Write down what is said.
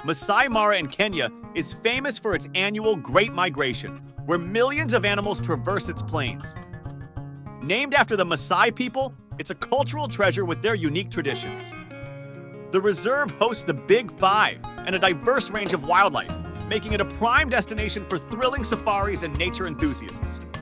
Masai Mara in Kenya is famous for its annual Great Migration, where millions of animals traverse its plains. Named after the Maasai people, it's a cultural treasure with their unique traditions. The reserve hosts the Big Five and a diverse range of wildlife, making it a prime destination for thrilling safaris and nature enthusiasts.